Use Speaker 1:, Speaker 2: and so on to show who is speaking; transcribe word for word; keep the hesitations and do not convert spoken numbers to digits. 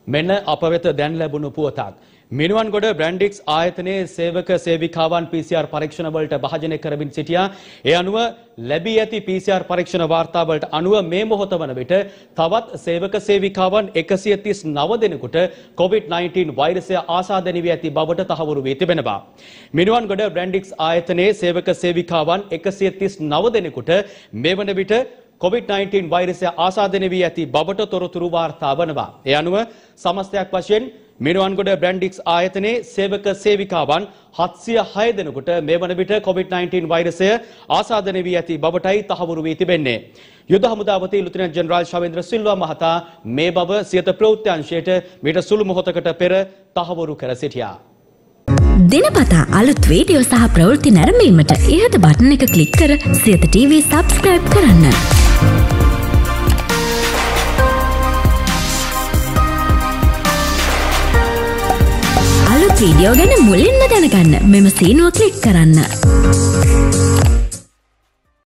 Speaker 1: මෙන්න අප වෙත දැන් ලැබුණු පුවතක්. මිනුවන්ගොඩ බ්‍රැන්ඩික්ස් ආයතනයේ සේවක සේවිකාවන් පී සී ආර් පරීක්ෂණ වලට භාජනය කරමින් සිටියා. ඒ අනුව ලැබී ඇති පී සී ආර් පරීක්ෂණ වාර්තා වලට අනුව මේ මොහොත වන විට තවත් සේවක සේවිකාවන් එකසිය තිස් නව දෙනෙකුට කොවිඩ් නයින්ටීන් වෛරසය ආසාදනය වී ඇති බවට තහවුරු වී තිබෙනවා. මිනුවන්ගොඩ බ්‍රැන්ඩික්ස් ආයතනයේ සේවක සේවිකාවන් එකසිය තිස් නව දෙනෙකුට මේ වන විට කොවිඩ් නයින්ටීන් වෛරසය ආසාදනය වී ඇති බවට තොරතුරු වාර්තා වනවා. ඒ අනුව සමස්තයක් වශයෙන් මිනුවන්ගොඩ බ්‍රැන්ඩික්ස් ආයතනයේ සේවක සේවිකාවන් හත්සිය හය දෙනෙකුට මේ වන විට කොවිඩ් නයින්ටීන් වෛරසය ආසාදනය වී ඇති බවටයි තහවුරු වී තිබෙන්නේ. යුද හමුදාපති ලුතිනන්ට් ජෙනරාල් ශවේන්ද්‍ර සිල්වා මහතා මේ බව සියත ප්‍රවෘත්ති අංශයට මීට සුළු මොහොතකට පෙර තහවුරු කර සිටියා.
Speaker 2: දිනපතා අලුත් වීඩියෝ සහ ප්‍රවෘත්ති නැරඹීමට ඉහත බටන් එක ක්ලික් කර සියත ටීවී සබ්ස්ක්‍රයිබ් කරන්න. අලුත් වීඩියෝ ගැන මුලින්ම දැනගන්න මෙම සීනුව ක්ලික් කරන්න.